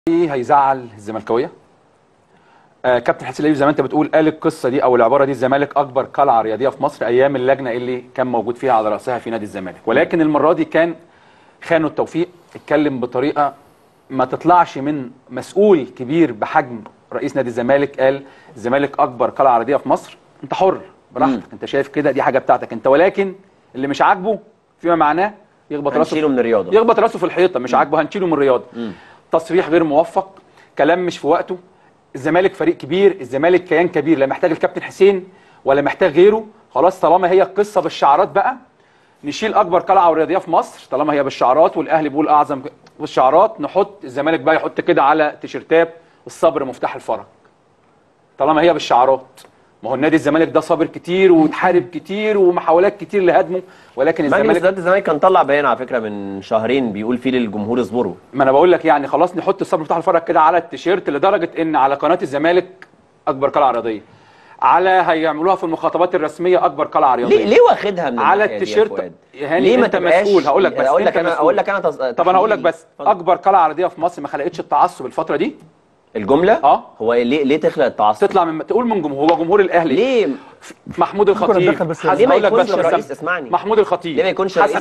هيزعل الزملكاويه. كابتن حسين لبيب زي ما انت بتقول قال القصه دي او العباره دي: الزمالك اكبر قلعه رياضيه في مصر ايام اللجنه اللي كان موجود فيها على راسها في نادي الزمالك، ولكن المره دي كان خانوا التوفيق، اتكلم بطريقه ما تطلعش من مسؤول كبير بحجم رئيس نادي الزمالك. قال الزمالك اكبر قلعه رياضيه في مصر. انت حر براحتك، انت شايف كده، دي حاجه بتاعتك انت، ولكن اللي مش عاجبه فيما معناه يخبط راسه، هنشيله من الرياضه، يخبط راسه في الحيطه. مش عاجبه هنشيله من الرياضه. تصريح غير موفق، كلام مش في وقته. الزمالك فريق كبير، الزمالك كيان كبير، لا محتاج الكابتن حسين ولا محتاج غيره. خلاص طالما هي القصه بالشعارات بقى نشيل اكبر قلعه رياضيه في مصر، طالما هي بالشعارات والاهلي بيقول اعظم بالشعارات، نحط الزمالك بقى يحط كده على تيشيرتات الصبر مفتاح الفرج. طالما هي بالشعارات، ما هو النادي الزمالك ده صابر كتير وتحارب كتير ومحاولات كتير لهدمه، ولكن مجلس اداره الزمالك كان طلع بيان على فكره من شهرين بيقول فيه للجمهور اصبروا. ما انا بقول لك يعني خلاص نحط الصبر مفتاح الفرج كده على التيشيرت، لدرجه ان على قناه الزمالك اكبر قلعه رياضيه، على هيعملوها في المخاطبات الرسميه اكبر قلعه رياضيه. ليه واخدها من على التيشيرت يا هاني؟ ليه ما انت تبقاش مسؤول. هقول لك بس اقول لك انا طب انا هقول لك بس اكبر قلعه رياضيه في مصر ما خلقتش التعصب الفتره دي. الجمله هو ليه تخلق التعصب؟ تطلع من تقول من جمهور، هو جمهور الاهلي ليه محمود الخطيب. ليه ما يكونش رئيس؟ اسمعني، محمود الخطيب ليه ما يكونش رئيس